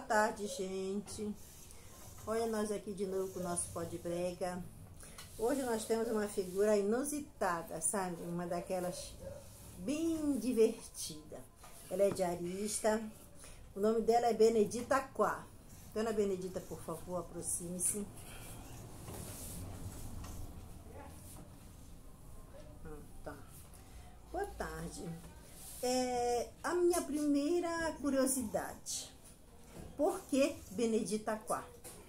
tarde, gente. Olha nós aqui de novo com o nosso pó de brega. Hoje nós temos uma figura inusitada, sabe? Uma daquelas bem divertida. Ela é diarista. O nome dela é Benedita Quá. Dona Benedita, por favor, aproxime-se. Tá. Boa tarde. A minha primeira curiosidade. Por que Benedita Quá?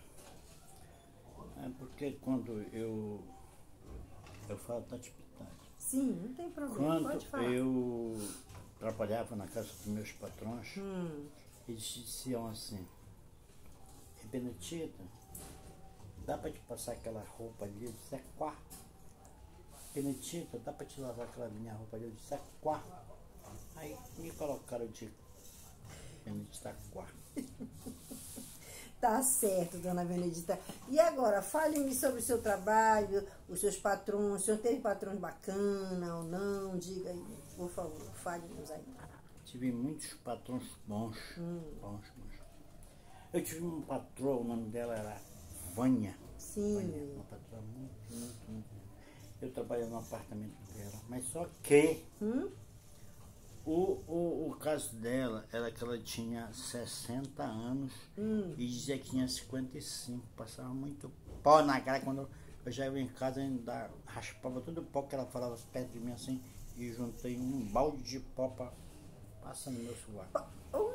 É porque quando eu falo Tati Pitati. Sim, não tem problema, pode falar. Quando eu trabalhava na casa dos meus patrões, eles diziam assim: Benedita, dá para te passar aquela roupa ali? Eu disse: é quá. Benedita, dá para te lavar aquela minha roupa ali? Eu disse: é quá. Aí me colocaram de Benedita Quá. Tá certo, dona Benedita. E agora, fale-me sobre o seu trabalho, os seus patrões. O senhor teve patrões bacana ou não? Diga aí, por favor, fale-nos aí. Tive muitos patrões bons, bons. Eu tive uma patroa, o nome dela era Vânia. Sim. Vânia, uma patroa muito. Eu trabalhei no apartamento dela, mas só que o caso dela era que ela tinha 60 anos e dizia que tinha 55. Passava muito pó na cara. Quando eu já ia em casa, ainda raspava todo o pó que ela falava perto de mim assim, e juntei um balde de pó para passar no meu sovaco.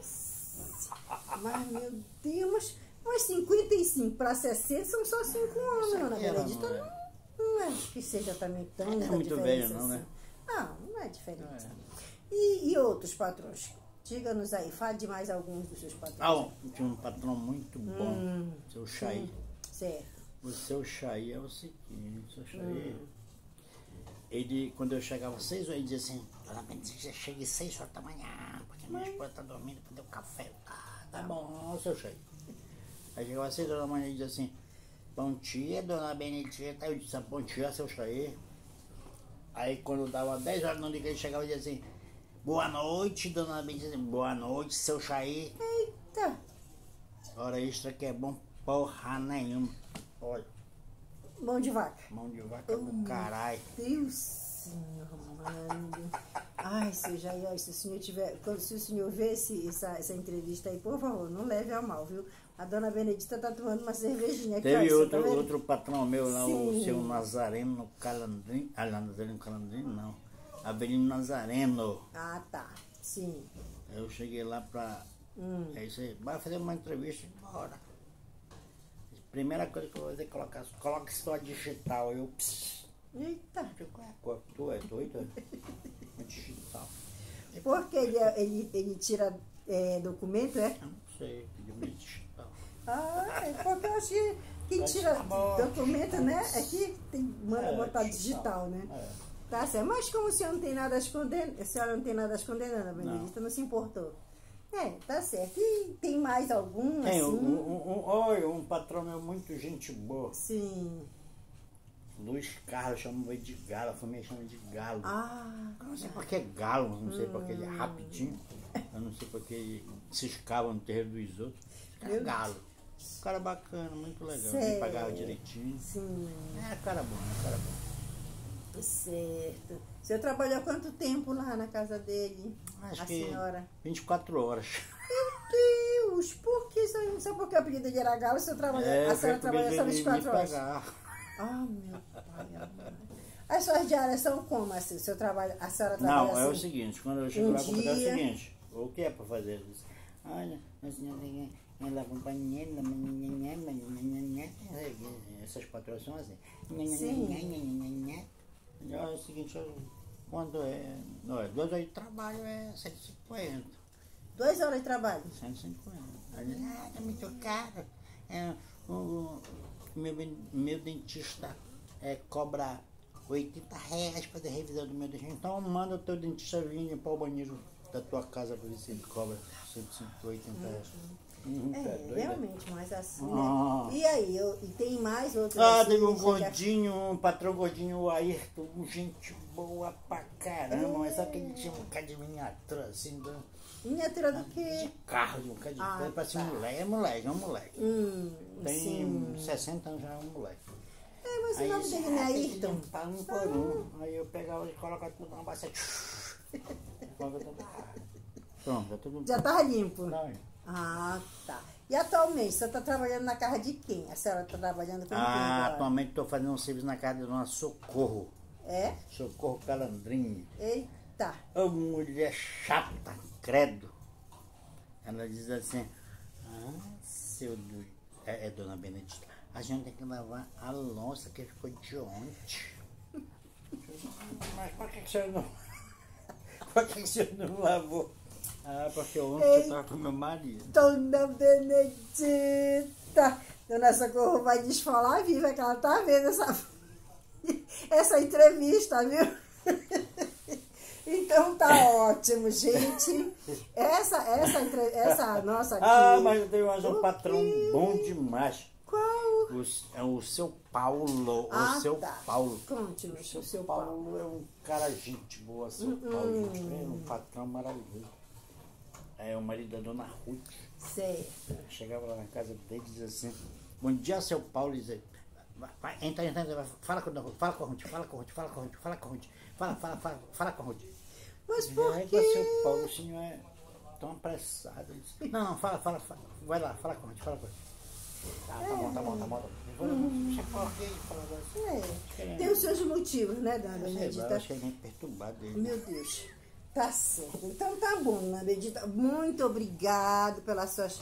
Mas, meu Deus, mas 55 para 60 são só 5 anos, dona Benedita. Não é que seja também tão é muito velho, não, né? Não é diferente. E outros patrões? Diga-nos aí, fale de mais alguns dos seus patrões. Tinha um patrão muito bom, o seu Chaí. Certo. O seu Chaí é o seguinte, o seu Chaí, ele, quando eu chegava às 6 horas, ele dizia assim: Dona Benedita, cheguei às 6 horas da manhã, porque minha esposa está dormindo para dar o café. Tá bom, seu Chaí. Aí chegava às 6 horas da manhã e dizia assim: bom dia, dona Benedita. Eu disse: bom dia, seu Chaí. Aí quando dava 10 horas, não liga, ele chegava e dizia assim: boa noite, dona Benedita. Boa noite, seu Chaí. Eita! Hora extra que é bom porra nenhuma. Olha. Mão de vaca. Mão de vaca do caralho. Deus, senhor, mano. Ai, seu Jair, se o senhor tiver, se o senhor ver essa entrevista aí, por favor, não leve a mal, viu? A dona Benedita tá tomando uma cervejinha aqui. Teve ó, outro patrão meu lá, sim, o seu Nazareno Calandrino. Nazareno Calandrino não. Avelino Nazareno. Ah, tá. Sim. Eu cheguei lá pra. É isso aí. Vai fazer uma entrevista e bora. Primeira coisa que eu vou fazer é coloca só digital. Eu. Eita! Tu é doido? É digital. Porque ele tira documento, é? Eu não sei, pediu digital. Porque eu acho que quem tira documento, né? Aqui manda botar digital, né? Tá certo. Mas como o senhor não tem nada a esconder, a senhora não tem nada a esconder, Dona Benedita, não se importou. Tá certo. E tem mais algum, tem assim? um patrão meu muito gente boa. Sim. Luiz Carlos, chamava ele de Galo, a família chama de Galo. Eu não sei porque é Galo, não sei porque ele é rapidinho. Eu não sei porque ele ciscava no terreiro dos outros. É Galo. Cara bacana, muito legal. Ele pagava direitinho. Sim. Cara bom. Certo. O senhor trabalhou quanto tempo lá na casa dele? Acho a que senhora? 24 horas. Meu Deus, por que isso? Só porque a apelido dele era Galo, o senhor trabalhou, a senhora trabalhou só 24 horas? Meu pai amado. As suas diárias são como assim? O seu trabalho, a senhora trabalha assim? Não, é o seguinte, quando eu chego lá, eu vou fazer o seguinte: o que é para fazer? Eu disse: olha, a senhora ela acompanha essas patroas são assim. É o seguinte, quando é 2 horas de trabalho é 150. 2 horas de trabalho? 150. É muito caro. O meu dentista cobra R$80 para fazer revisão do meu dentista. Então manda o teu dentista vir limpar o banheiro da tua casa para ver se ele cobra R$180. Tá doida? Realmente, mas assim, Ah. né? E aí, e tem mais outros? Ah, assim, teve um que você gordinho, um patrão gordinho, o Ayrton, gente boa pra caramba, mas só que ele tinha um bocado de miniatura, assim, Miniatura do de quê? carro, de um bocado de Ah, coisa, parece tá. um moleque, é um moleque. Tem Sim. 60 anos, já é um moleque. Mas o Aí nome disse, dele não é tem que Ayrton? limpar um por um. Aí eu pegava e colocava tudo numa bacia. Pronto, já tudo. Já tava limpo? Tá aí. Ah, tá. E atualmente, você está trabalhando na casa de quem? A senhora está trabalhando com quem Ah, agora? atualmente estou fazendo um serviço na casa de Dona Socorro. É? Socorro Calandrinho. Eita. Ô mulher chata, credo. Ela diz assim, seu Dona Benedita, a gente tem que lavar a louça que ficou de ontem. Mas por que você não. Por que você não lavou? Ah, porque ontem eu estava com meu marido. Dona Benedita. Dona Socorro vai desfalar viva que ela tá vendo essa entrevista, viu? Então tá ótimo, gente. Essa nossa aqui. Ah, mas eu tenho mais um O patrão quê? bom demais. Qual? É o seu Paulo. Ah, o seu tá. Paulo. Conte-nos, O seu Paulo é um cara gente boa, seu Paulo, gente boa, é um patrão maravilhoso. É o marido da Dona Ruth. Certo. Chegava lá na casa dele e dizia assim, bom dia, seu Paulo, e dizia, vai, entra, fala com a Ruth, fala com a Ruth, fala com a Ruth, fala com a Ruth, fala com a Ruth, fala com a Ruth. Mas E por aí, quê? seu Paulo, o senhor é tão apressado. Ele disse, não, fala, vai lá, fala com a Ruth, fala com a Ruth. Tá bom. Não sei por que ele falava assim. Tem os seus motivos, né, Dona Sei lá, eu Benedita? achei meio perturbado ele. Meu Deus. Tá certo. Então tá bom, Dona Benedita. Muito obrigado pelas suas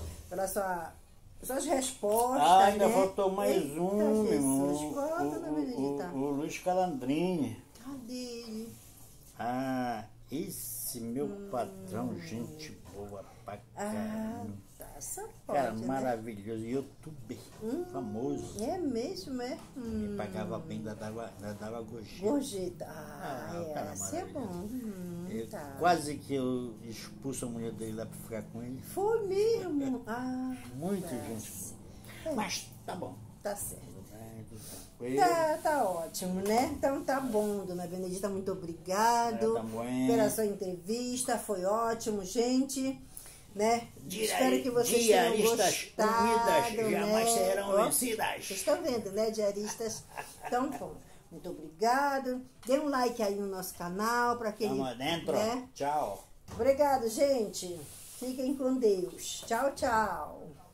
respostas. Ah, ainda né? faltou mais Eita, um, meu irmão. Jesus. Qual, Dona Benedita? O Luiz Calandrini. Cadê ele? Ah, esse meu patrão, gente boa pra Ah, caramba. tá. Só pode, Cara, né? maravilhoso, youtuber, famoso. É mesmo, é? Me pagava bem, ainda dava gorjeta. Gorjeta. o cara Esse é bom. Eu, Tá. quase que eu expulso a mulher dele lá pra ficar com ele. Foi mesmo? Ah, Muito gente boa. Mas tá bom. tá certo. Tudo tranquilo. Tá ótimo, né? Então tá bom, Dona Benedita, muito obrigado Tá bom. pela sua entrevista, foi ótimo, gente, né? Espero que vocês Diaristas tenham gostado, unidas jamais né? serão Ó, vencidas. vocês estão vendo, né, diaristas? Então, bom, muito obrigado. Dê um like aí no nosso canal para quem, Vamos dentro. né? Tchau. Obrigado, gente. Fiquem com Deus. Tchau, tchau.